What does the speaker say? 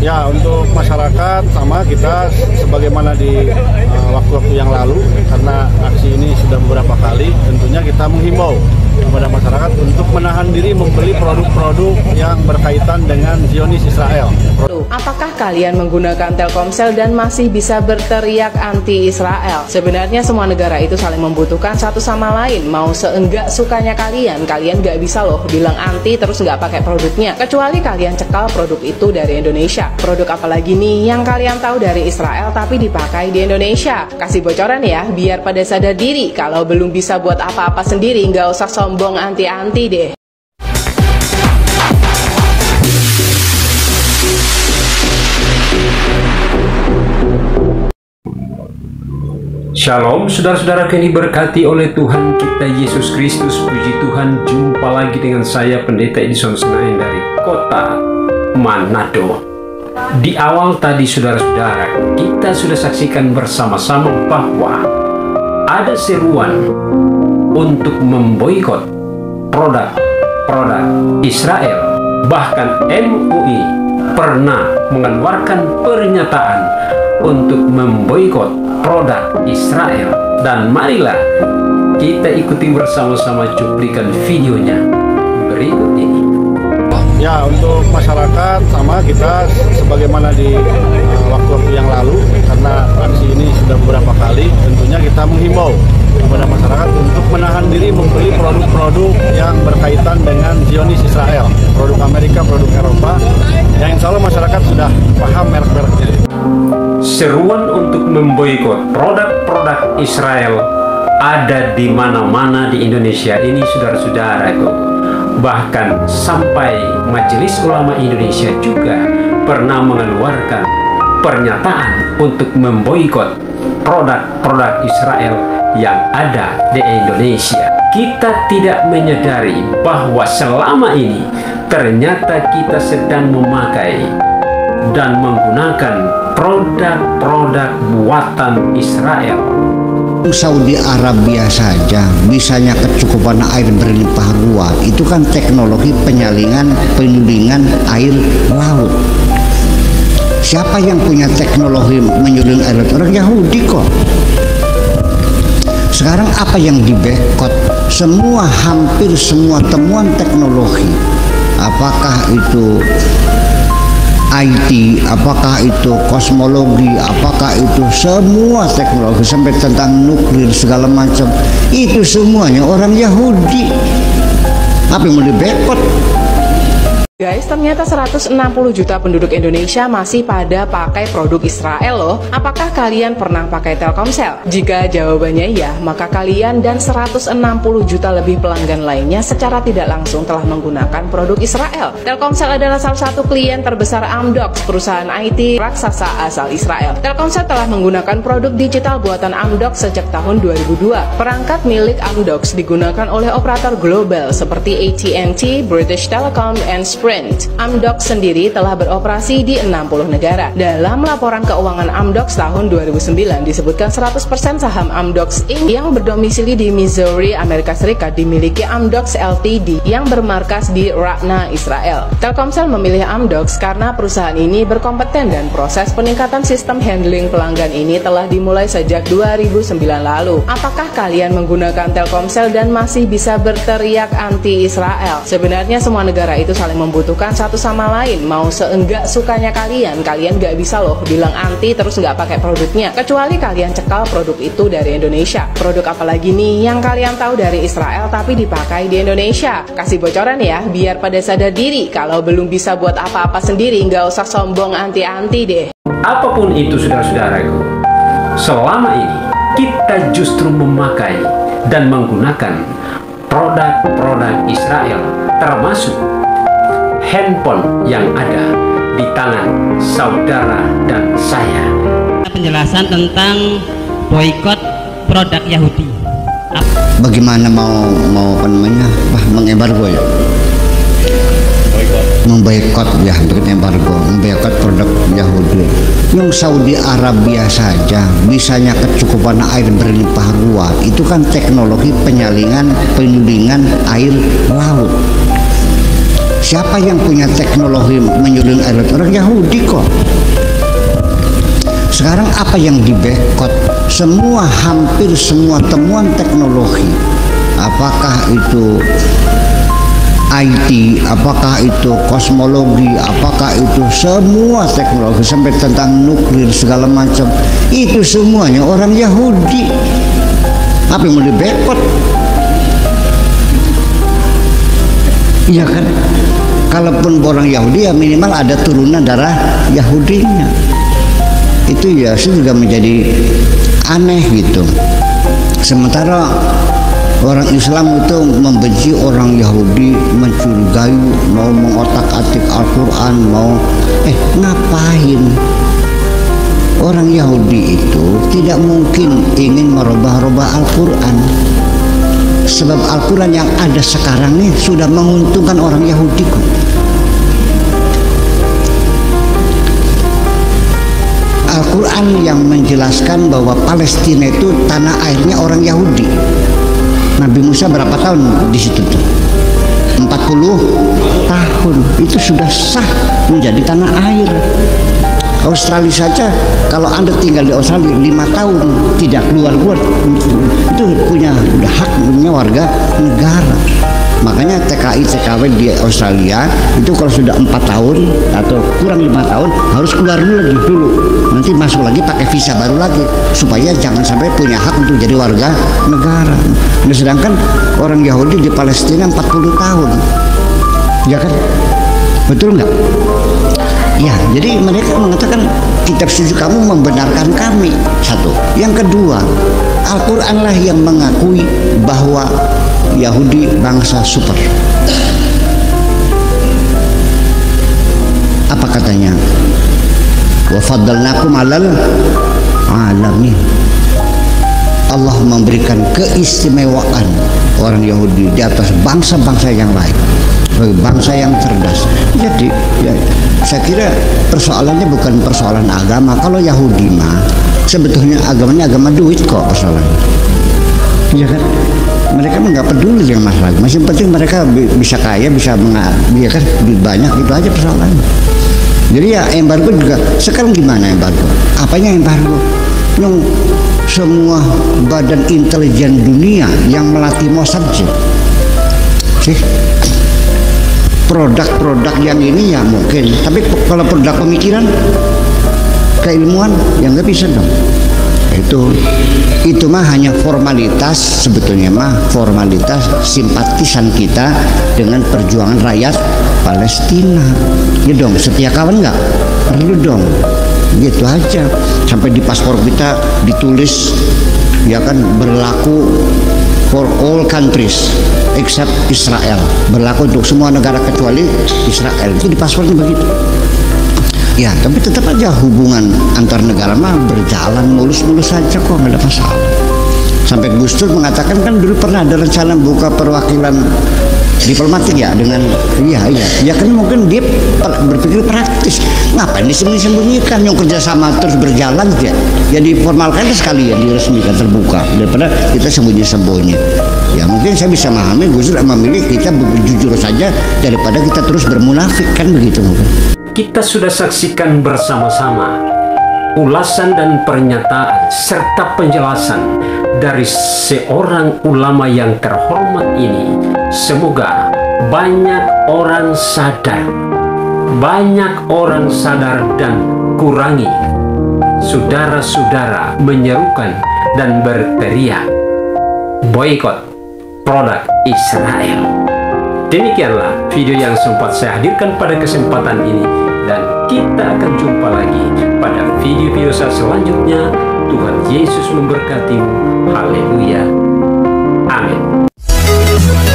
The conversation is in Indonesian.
Ya, untuk masyarakat sama kita sebagaimana di waktu-waktu yang lalu, karena aksi ini sudah beberapa kali, tentunya kita menghimbau kepada masyarakat untuk menahan diri membeli produk-produk yang berkaitan dengan Zionis Israel. Apakah kalian menggunakan Telkomsel dan masih bisa berteriak anti-Israel? Sebenarnya semua negara itu saling membutuhkan satu sama lain. Mau seenggak sukanya kalian nggak bisa loh bilang anti terus nggak pakai produknya. Kecuali kalian cekal produk itu dari Indonesia. Produk apa lagi nih yang kalian tahu dari Israel tapi dipakai di Indonesia? Kasih bocoran ya, biar pada sadar diri. Kalau belum bisa buat apa-apa sendiri, nggak usah sombong anti-anti deh. Shalom saudara-saudara yang diberkati oleh Tuhan kita Yesus Kristus. Puji Tuhan, jumpa lagi dengan saya Pendeta Edison Senayan dari kota Manado. Di awal tadi saudara-saudara, kita sudah saksikan bersama-sama bahwa ada seruan untuk memboikot produk Israel. Bahkan MUI pernah mengeluarkan pernyataan untuk memboikot produk Israel. Dan marilah kita ikuti bersama-sama cuplikan videonya berikut ini. Ya, untuk masyarakat sama kita sebagaimana di waktu-waktu yang lalu, karena aksi ini sudah beberapa kali, tentunya kita menghimbau kepada masyarakat untuk menahan diri membeli produk-produk yang berkaitan dengan Zionis Israel, produk Amerika, produk Eropa, yang insya Allah masyarakat sudah paham merek-mereknya. Seruan untuk memboikot produk-produk Israel ada di mana-mana di Indonesia ini saudara-saudaraku. Bahkan sampai Majelis Ulama Indonesia juga pernah mengeluarkan pernyataan untuk memboikot produk-produk Israel yang ada di Indonesia. Kita tidak menyadari bahwa selama ini ternyata kita sedang memakai dan menggunakan produk-produk buatan Israel. Saudi Arabia saja bisanya kecukupan air berlimpah ruah. Itu kan teknologi penyulingan air laut. Siapa yang punya teknologi menyuling air laut? Orang Yahudi kok. Sekarang apa yang dibekot? Hampir semua temuan teknologi, apakah itu IT, apakah itu kosmologi, apakah itu semua teknologi sampai tentang nuklir segala macam, itu semuanya orang Yahudi. Apa yang mau dibekot? Guys, ternyata 160 juta penduduk Indonesia masih pada pakai produk Israel loh. Apakah kalian pernah pakai Telkomsel? Jika jawabannya ya, maka kalian dan 160 juta lebih pelanggan lainnya secara tidak langsung telah menggunakan produk Israel. Telkomsel adalah salah satu klien terbesar Amdocs, perusahaan IT raksasa asal Israel. Telkomsel telah menggunakan produk digital buatan Amdocs sejak tahun 2002. Perangkat milik Amdocs digunakan oleh operator global seperti AT&T, British Telecom, and Sprint. Amdocs sendiri telah beroperasi di 60 negara. Dalam laporan keuangan Amdocs tahun 2009 disebutkan 100% saham Amdocs Inc. yang berdomisili di Missouri, Amerika Serikat dimiliki Amdocs Ltd yang bermarkas di Ratna, Israel. Telkomsel memilih Amdocs karena perusahaan ini berkompeten dan proses peningkatan sistem handling pelanggan ini telah dimulai sejak 2009 lalu. Apakah kalian menggunakan Telkomsel dan masih bisa berteriak anti-Israel? Sebenarnya semua negara itu saling membutuhkan satu sama lain. Mau seenggak sukanya kalian nggak bisa loh bilang anti terus nggak pakai produknya. Kecuali kalian cekal produk itu dari Indonesia. Produk apa lagi nih yang kalian tahu dari Israel tapi dipakai di Indonesia? Kasih bocoran ya, biar pada sadar diri. Kalau belum bisa buat apa-apa sendiri, nggak usah sombong anti-anti deh. Apapun itu saudara-saudaraku, selama ini kita justru memakai dan menggunakan produk-produk Israel, termasuk handphone yang ada di tangan saudara dan saya. Penjelasan tentang boikot produk Yahudi. Bagaimana mau mengembargo ya? Memboikot ya, untuk embargo, memboikot produk Yahudi. Yang Saudi Arabia saja bisanya kecukupan air berlimpah ruah. Itu kan teknologi penyulingan air laut. Siapa yang punya teknologi menyuling air laut? Orang Yahudi kok. Sekarang apa yang dibekot? Semua, hampir semua temuan teknologi, apakah itu IT, apakah itu kosmologi, apakah itu semua teknologi sampai tentang nuklir segala macam, itu semuanya orang Yahudi. Apa yang mau dibekot? Iya kan? Kalaupun orang Yahudi ya minimal ada turunan darah Yahudinya. Itu ya juga menjadi aneh gitu. Sementara orang Islam itu membenci orang Yahudi, mencurigai, mau mengotak-atik Al-Quran, mau ngapain? Orang Yahudi itu tidak mungkin ingin merubah-rubah Al-Quran, sebab Al-Quran yang ada sekarang ini sudah menguntungkan orang Yahudi kok. Al-Quran yang menjelaskan bahwa Palestina itu tanah airnya orang Yahudi. Nabi Musa berapa tahun di situ tuh? 40 tahun. Itu sudah sah menjadi tanah air. Australia saja, kalau Anda tinggal di Australia 5 tahun tidak keluar itu punya hak, punya warga negara. Makanya TKI TKW di Australia itu kalau sudah 4 tahun atau kurang 5 tahun harus keluar dulu, nanti masuk lagi pakai visa baru lagi supaya jangan sampai punya hak untuk jadi warga negara. Nah, sedangkan orang Yahudi di Palestina 40 tahun, ya kan? Betul nggak? Ya, jadi mereka mengatakan kitab suci kamu membenarkan kami. Satu. Yang kedua, Al-Quranlah yang mengakui bahwa Yahudi bangsa super. Apa katanya? Wa faddalnakum 'alal 'alamin. Allah memberikan keistimewaan orang Yahudi di atas bangsa-bangsa yang lain, sebagai bangsa yang cerdas. Jadi ya, saya kira persoalannya bukan persoalan agama. Kalau Yahudi mah sebetulnya agamanya agama duit kok persoalannya. Iya kan? Mereka nggak peduli dengan masalah. Masih penting mereka bisa kaya, bisa ya kan, banyak, itu aja persoalannya. Jadi ya embargo juga. Sekarang gimana embargo? Apanya embargo? Yang semua badan intelijen dunia yang melatih Mossad sih. Produk-produk yang ini ya mungkin. Tapi kalau produk pemikiran, keilmuan, ya nggak bisa dong. Itu mah hanya formalitas, sebetulnya mah formalitas simpatisan kita dengan perjuangan rakyat Palestina. Ya dong, setia kawan nggak? Perlu dong, gitu aja. Sampai di paspor kita ditulis ya kan, berlaku for all countries except Israel, berlaku untuk semua negara kecuali Israel. Itu di paspornya begitu. Ya, tapi tetap aja hubungan antar negara mah berjalan mulus-mulus saja kok, nggak ada masalah. Sampai Gus Dur mengatakan kan dulu pernah ada rencana buka perwakilan diplomatik ya dengan ya kan mungkin dia berpikir praktis. Ngapain disembunyikan, yang kerjasama terus berjalan ya diformalkan sekalian, diresmikan terbuka daripada kita sembunyi-sembunyi. Ya mungkin saya bisa memahami Gus Dur memilih kita jujur saja daripada kita terus bermunafik, kan begitu mungkin. Kita sudah saksikan bersama-sama ulasan dan pernyataan serta penjelasan dari seorang ulama yang terhormat ini. Semoga banyak orang sadar dan kurangi saudara-saudara menyerukan dan berteriak boikot produk Israel. Demikianlah video yang sempat saya hadirkan pada kesempatan ini, dan kita akan jumpa lagi pada video-video saya selanjutnya. Tuhan Yesus memberkatimu. Haleluya. Amin.